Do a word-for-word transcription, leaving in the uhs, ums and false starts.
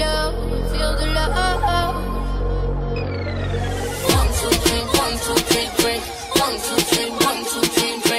love, feel the love. One, two, three, one, two, three, break. One, two, three, one, two, three, break.